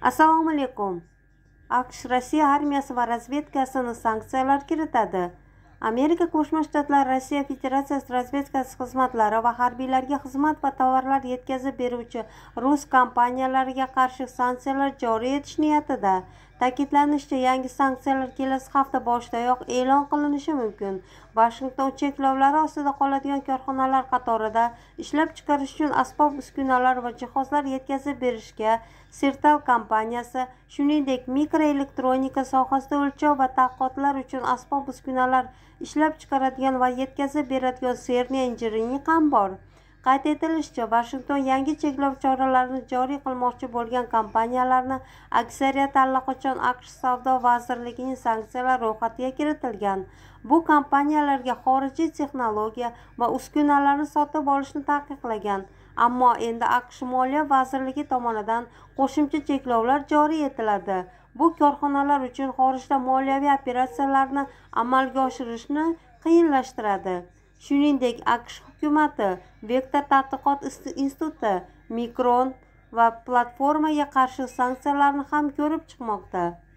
Assalomu alaykum. AQSh Rossiya armiyasi va razvedkasini sanksiyalar kiritadi. Amerika Qo'shma Shtatlari Rossiya Federatsiyasi razvedkasi xizmatlari va harbiylarga xizmat va tovarlar yetkazib beruvchi rus kompaniyalariga qarshi sanksiyalar joriy etish niyatida. Ta'kidlanishicha, yangi sanksiyalar kelasi hafta boshidayoq e'lon qilinishi mumkin. Vashington cheklovlari ostida qoladigan korxonalar qatorida ishlab chiqarish uchun asbob-uskunalar va jihozlar yetkazib berishga Sertal kompaniyasi, shuningdek mikroelektronika sohasida o'lchov va tadqiqotlar uchun asbob-uskunalar ishlab chiqaradigan va yetkazib beradigan Sernia Engineering ham bor. Qayd etilishicha, Vashington yangi cheklov choralarini joriy qilmoqchi bo'lgan kompaniyalarni aksariyati allaqachon AQSh Savdo vazirligining sanksiyalar ro'yxatiga kiritilgan. Bu kompaniyalarga xorijiy texnologiya va uskunalarni sotib olishni taqiqlagan. Ammo endi AQSh Moliya vazirligi tomonidan qo'shimcha cheklovlar joriy etiladi. Bu korxonalar uchun xorijda moliyaviy operatsiyalarni amalga oshirishni qiyinlashtiradi. Shuningdek, AQSh hukumati Vektor tadqiqot instituti, Micron va platformaga qarshi sanksiyalarni ham ko'rib chiqmoqda.